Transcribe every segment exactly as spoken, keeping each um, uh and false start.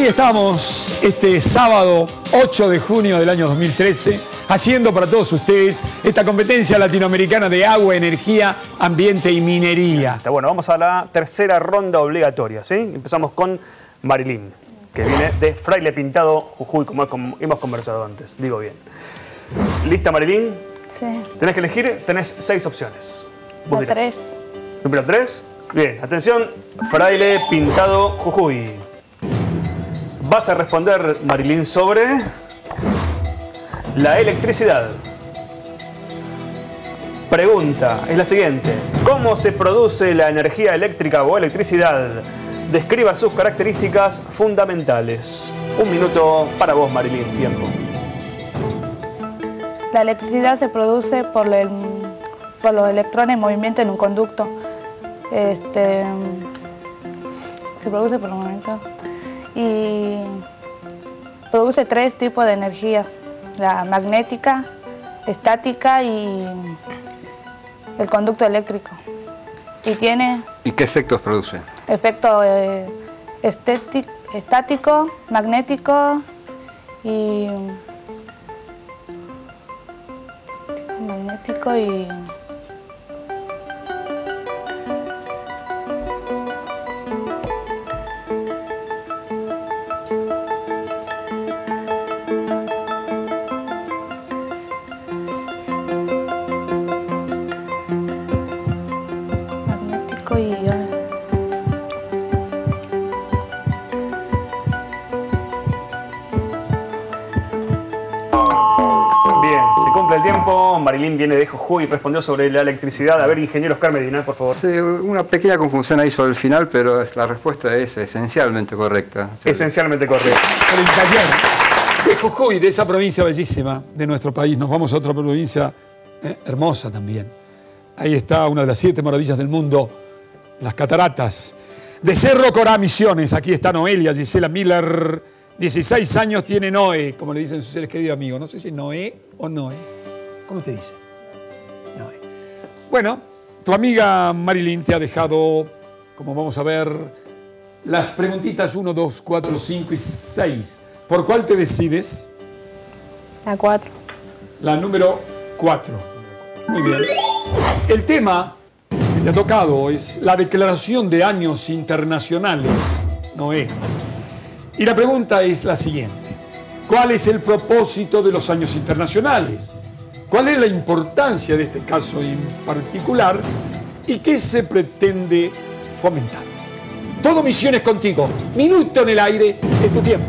Aquí estamos este sábado ocho de junio del año dos mil trece haciendo para todos ustedes esta competencia latinoamericana de agua, energía, ambiente y minería. Bueno, vamos a la tercera ronda obligatoria, ¿sí? Empezamos con Marilyn, que viene de Fraile Pintado, Jujuy, como hemos conversado antes. Digo bien. ¿Lista, Marilyn? Sí. Tenés que elegir, tenés seis opciones. La tres. Número tres. Bien, atención, Fraile Pintado, Jujuy. Vas a responder, Marilyn, sobre la electricidad. Pregunta es la siguiente. ¿Cómo se produce la energía eléctrica o electricidad? Describa sus características fundamentales. Un minuto para vos, Marilyn. Tiempo. La electricidad se produce por, el, por los electrones en movimiento en un conducto. Este, se produce por los movimientos y produce tres tipos de energía: la magnética, estática y el conducto eléctrico. Y tiene... ¿Y qué efectos produce? Efecto eh, estético, estático, magnético y... magnético y... magnético y... El tiempo. Marilyn viene de Jujuy y respondió sobre la electricidad. A ver, ingeniero Oscar Medina, por favor. Sí, una pequeña confusión ahí sobre el final, pero la respuesta es esencialmente correcta. Esencialmente correcta. Por el taller de Jujuy, de esa provincia bellísima de nuestro país, nos vamos a otra provincia eh, hermosa también. Ahí está una de las siete maravillas del mundo, las cataratas de Cerro Corá, Misiones. Aquí está Noelia Gisela Miller. dieciséis años tiene Noé, como le dicen sus seres queridos amigos. No sé si Noé o Noé. ¿Cómo te dice? Noé. Bueno, tu amiga Marilyn te ha dejado, como vamos a ver, las preguntitas uno, dos, cuatro, cinco y seis. ¿Por cuál te decides? La cuatro. La número cuatro. Muy bien. El tema que te ha tocado es la Declaración de Años Internacionales, Noé. Y la pregunta es la siguiente. ¿Cuál es el propósito de los años internacionales? ¿Cuál es la importancia de este caso en particular? ¿Y qué se pretende fomentar? Todo Misiones contigo. Minuto en el aire, es tu tiempo.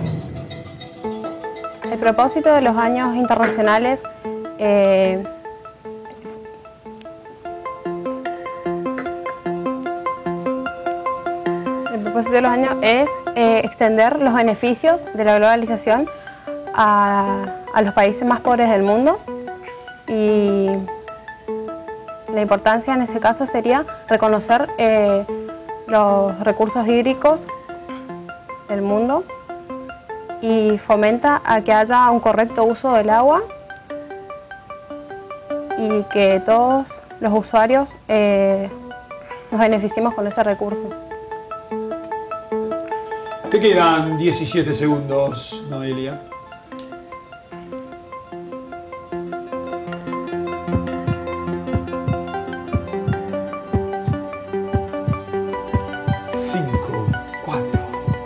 El propósito de los años internacionales eh, el propósito de los años es eh, extender los beneficios de la globalización a, a los países más pobres del mundo. Y la importancia en ese caso sería reconocer eh, los recursos hídricos del mundo y fomenta a que haya un correcto uso del agua y que todos los usuarios eh, nos beneficiemos con ese recurso. Te quedan diecisiete segundos, Noelia. cinco, cuatro.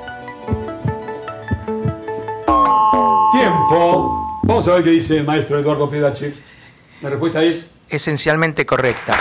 Tiempo. Vamos a ver qué dice el maestro Eduardo Pedache. La respuesta es... esencialmente correcta.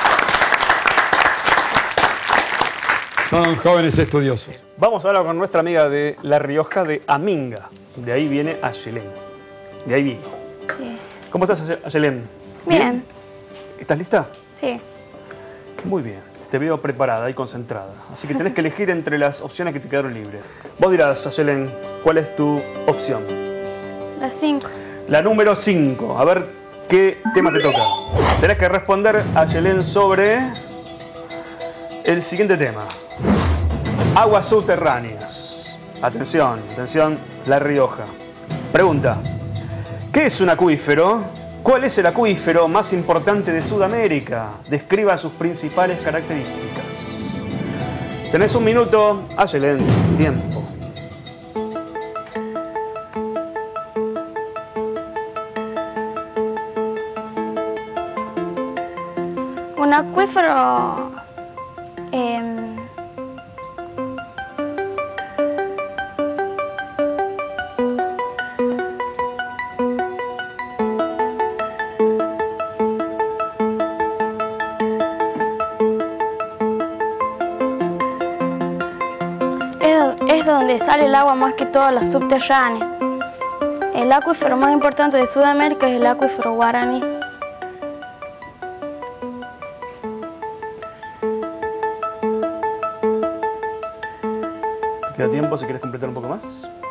Son jóvenes estudiosos. Vamos ahora con nuestra amiga de La Rioja, de Aminga. De ahí viene Ayelén. De ahí vino. Sí. ¿Cómo estás, Ayelén? Bien. ¿Estás lista? Sí. Muy bien. Te veo preparada y concentrada. Así que tenés que elegir entre las opciones que te quedaron libres. Vos dirás, Ayelén, ¿cuál es tu opción? La cinco. La número cinco. A ver qué tema te toca. Tenés que responder, Ayelén, sobre el siguiente tema. Aguas subterráneas. Atención, atención, La Rioja. Pregunta. ¿Qué es un acuífero? ¿Cuál es el acuífero más importante de Sudamérica? Describa sus principales características. Tenés un minuto. Ayelén, tiempo. Un acuífero... em, es donde sale el agua más que todo la subterránea. El acuífero más importante de Sudamérica es el acuífero Guaraní. ¿Te queda tiempo si quieres completar un poco más?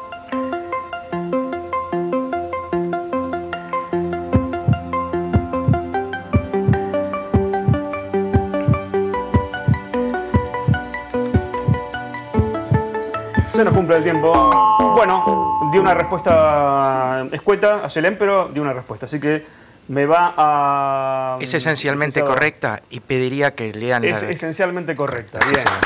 Se nos cumple el tiempo. Bueno, di una respuesta escueta a Yelén, pero di una respuesta. Así que me va a... Es esencialmente licenciado. correcta y pediría que lean Es la... esencialmente correcta. Sí, Bien. señor.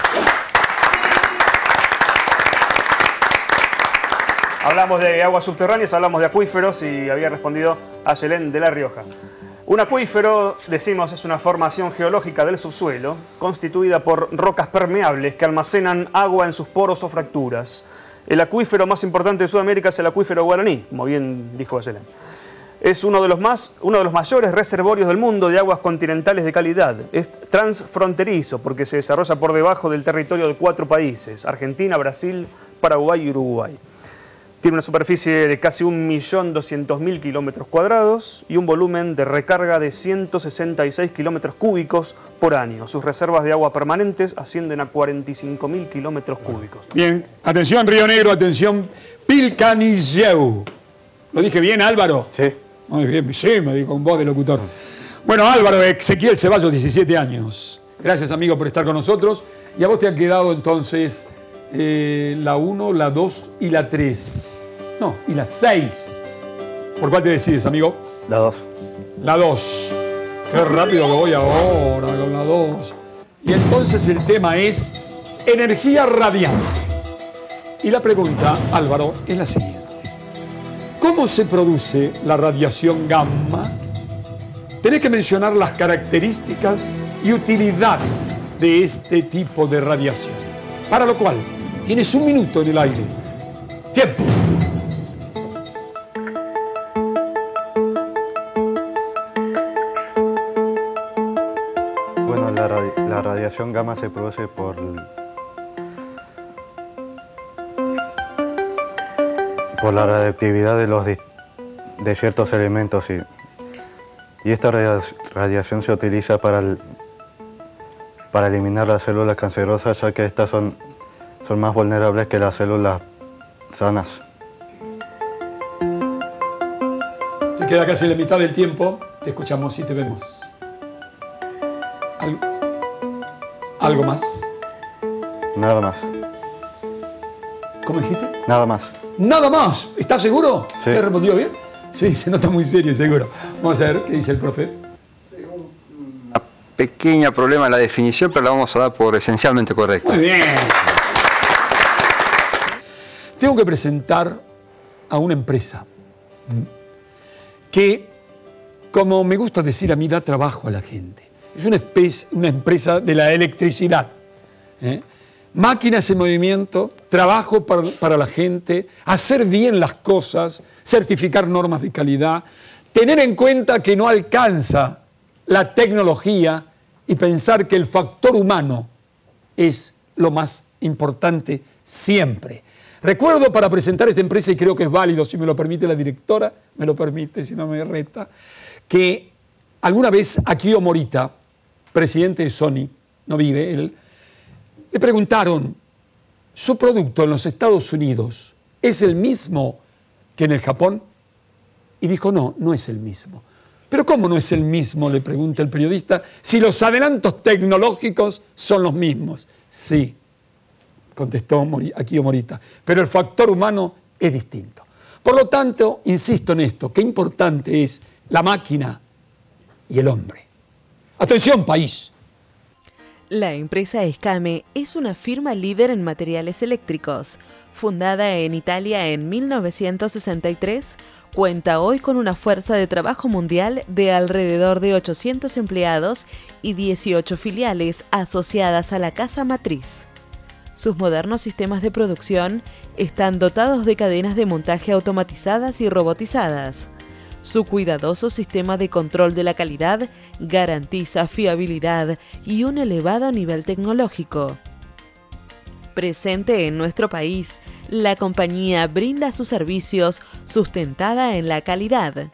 Hablamos de aguas subterráneas, hablamos de acuíferos y había respondido a Yelén de La Rioja. Un acuífero, decimos, es una formación geológica del subsuelo constituida por rocas permeables que almacenan agua en sus poros o fracturas. El acuífero más importante de Sudamérica es el acuífero Guaraní, como bien dijo Yelén. Es uno de los más, uno de los mayores reservorios del mundo de aguas continentales de calidad. Es transfronterizo porque se desarrolla por debajo del territorio de cuatro países: Argentina, Brasil, Paraguay y Uruguay. Tiene una superficie de casi un millón doscientos mil kilómetros cuadrados y un volumen de recarga de ciento sesenta y seis kilómetros cúbicos por año. Sus reservas de agua permanentes ascienden a cuarenta y cinco mil kilómetros cúbicos. Bien, atención Río Negro, atención Pilcanilleu. ¿Lo dije bien, Álvaro? Sí. Muy bien, sí, me dijo con voz de locutor. Bueno, Álvaro Ezequiel Ceballos, diecisiete años. Gracias, amigo, por estar con nosotros. Y a vos te han quedado entonces eh, la uno, la dos y la tres. No, y la seis. ¿Por cuál te decides, amigo? La dos. La dos. Qué rápido que voy ahora con la dos. Y entonces el tema es energía radiante. Y la pregunta, Álvaro, es la siguiente. ¿Cómo se produce la radiación gamma? Tenés que mencionar las características y utilidad de este tipo de radiación. Para lo cual, tienes un minuto en el aire. Tiempo. Bueno, la, radi la radiación gamma se produce por... por la radioactividad de, los, de ciertos elementos. Y, y esta radiación se utiliza para, el, para eliminar las células cancerosas, ya que estas son, son más vulnerables que las células sanas. Te queda casi la mitad del tiempo. Te escuchamos y te vemos. ¿Algo, ¿Algo más? Nada más. ¿Cómo dijiste? Nada más. Nada más. ¿Estás seguro? Sí. ¿Te respondió bien? Sí, se nota muy serio, seguro. Vamos a ver qué dice el profe. Un pequeño problema en la definición, pero la vamos a dar por esencialmente correcta. Muy bien. Tengo que presentar a una empresa que, como me gusta decir a mí, da trabajo a la gente. Es una, especie, una empresa de la electricidad. ¿eh? Máquinas en movimiento, trabajo para, para la gente, hacer bien las cosas, certificar normas de calidad, tener en cuenta que no alcanza la tecnología y pensar que el factor humano es lo más importante siempre. Recuerdo para presentar esta empresa, y creo que es válido, si me lo permite la directora, me lo permite, si no me reta, que alguna vez Akio Morita, presidente de Sony, no vive él, le preguntaron, ¿su producto en los Estados Unidos es el mismo que en el Japón? Y dijo, no, no es el mismo. ¿Pero cómo no es el mismo?, le pregunta el periodista, si los adelantos tecnológicos son los mismos. Sí, contestó Akio Morita, pero el factor humano es distinto. Por lo tanto, insisto en esto, qué importante es la máquina y el hombre. Atención, país. La empresa Escame es una firma líder en materiales eléctricos. Fundada en Italia en mil novecientos sesenta y tres, cuenta hoy con una fuerza de trabajo mundial de alrededor de ochocientos empleados y dieciocho filiales asociadas a la casa matriz. Sus modernos sistemas de producción están dotados de cadenas de montaje automatizadas y robotizadas. Su cuidadoso sistema de control de la calidad garantiza fiabilidad y un elevado nivel tecnológico. Presente en nuestro país, la compañía brinda sus servicios sustentada en la calidad.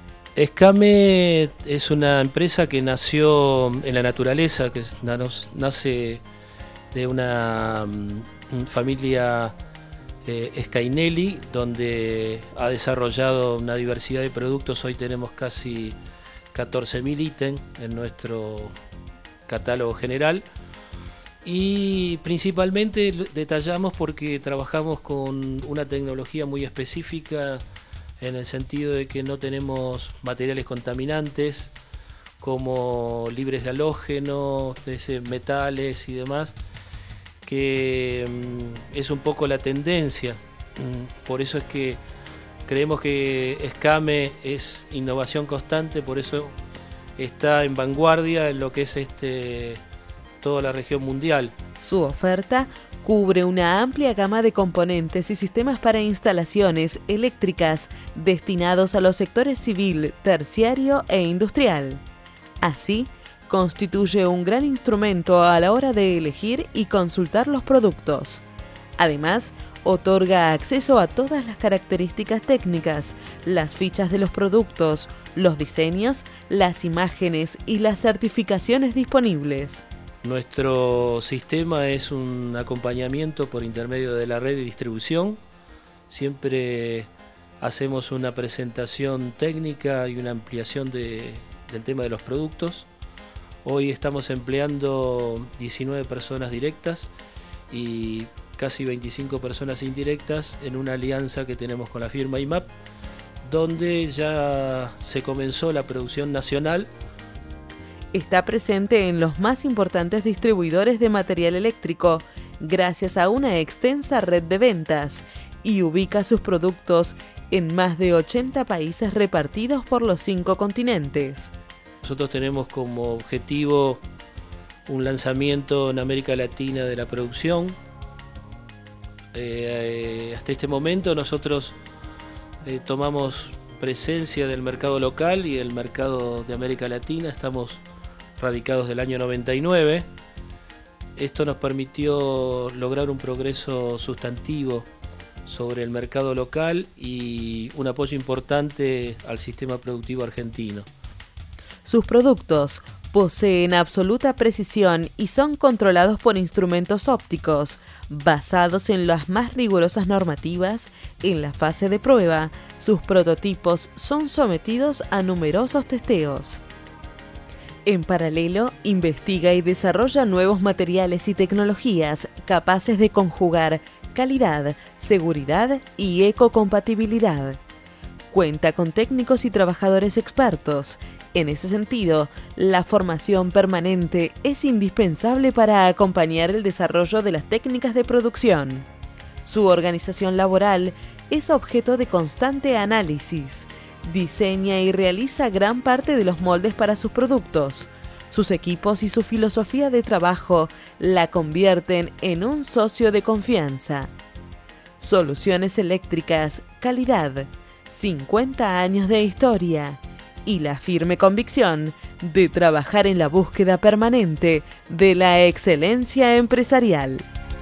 Escame es una empresa que nació en la naturaleza, que nace de una familia eh, Scainelli, donde ha desarrollado una diversidad de productos. Hoy tenemos casi catorce mil ítems en nuestro catálogo general. Y principalmente detallamos porque trabajamos con una tecnología muy específica en el sentido de que no tenemos materiales contaminantes como libres de halógeno, metales y demás, que es un poco la tendencia. Por eso es que creemos que Escame es innovación constante, por eso está en vanguardia en lo que es este toda la región mundial. Su oferta cubre una amplia gama de componentes y sistemas para instalaciones eléctricas destinados a los sectores civil, terciario e industrial. Así, constituye un gran instrumento a la hora de elegir y consultar los productos. Además, otorga acceso a todas las características técnicas, las fichas de los productos, los diseños, las imágenes y las certificaciones disponibles. Nuestro sistema es un acompañamiento por intermedio de la red de distribución. Siempre hacemos una presentación técnica y una ampliación de, del tema de los productos. Hoy estamos empleando diecinueve personas directas y casi veinticinco personas indirectas en una alianza que tenemos con la firma I M A P, donde ya se comenzó la producción nacional. Está presente en los más importantes distribuidores de material eléctrico, gracias a una extensa red de ventas, y ubica sus productos en más de ochenta países repartidos por los cinco continentes. Nosotros tenemos como objetivo un lanzamiento en América Latina de la producción. Eh, eh, hasta este momento nosotros eh, tomamos presencia del mercado local y el mercado de América Latina. Estamos radicados del año noventa y nueve. Esto nos permitió lograr un progreso sustantivo sobre el mercado local y un apoyo importante al sistema productivo argentino. Sus productos poseen absoluta precisión y son controlados por instrumentos ópticos, basados en las más rigurosas normativas. En la fase de prueba, sus prototipos son sometidos a numerosos testeos. En paralelo, investiga y desarrolla nuevos materiales y tecnologías capaces de conjugar calidad, seguridad y ecocompatibilidad. Cuenta con técnicos y trabajadores expertos. En ese sentido, la formación permanente es indispensable para acompañar el desarrollo de las técnicas de producción. Su organización laboral es objeto de constante análisis. Diseña y realiza gran parte de los moldes para sus productos. Sus equipos y su filosofía de trabajo la convierten en un socio de confianza. Soluciones eléctricas, calidad, cincuenta años de historia y la firme convicción de trabajar en la búsqueda permanente de la excelencia empresarial.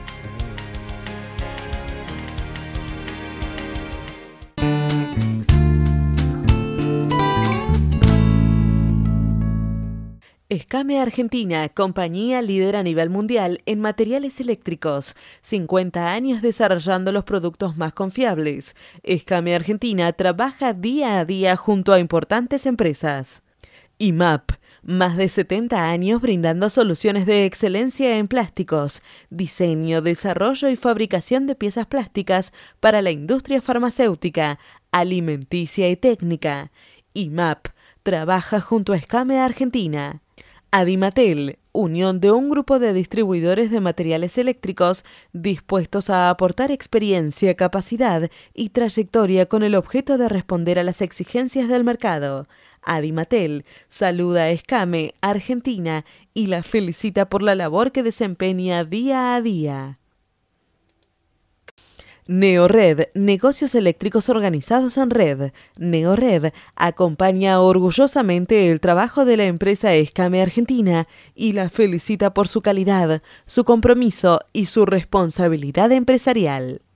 Escame Argentina, compañía líder a nivel mundial en materiales eléctricos. cincuenta años desarrollando los productos más confiables. Escame Argentina trabaja día a día junto a importantes empresas. I M A P, más de setenta años brindando soluciones de excelencia en plásticos, diseño, desarrollo y fabricación de piezas plásticas para la industria farmacéutica, alimenticia y técnica. I M A P trabaja junto a Escame Argentina. Adimatel, unión de un grupo de distribuidores de materiales eléctricos dispuestos a aportar experiencia, capacidad y trayectoria con el objeto de responder a las exigencias del mercado. Adimatel saluda a Escame, Argentina, y la felicita por la labor que desempeña día a día. Neored, negocios eléctricos organizados en red. Neored acompaña orgullosamente el trabajo de la empresa Escame Argentina y la felicita por su calidad, su compromiso y su responsabilidad empresarial.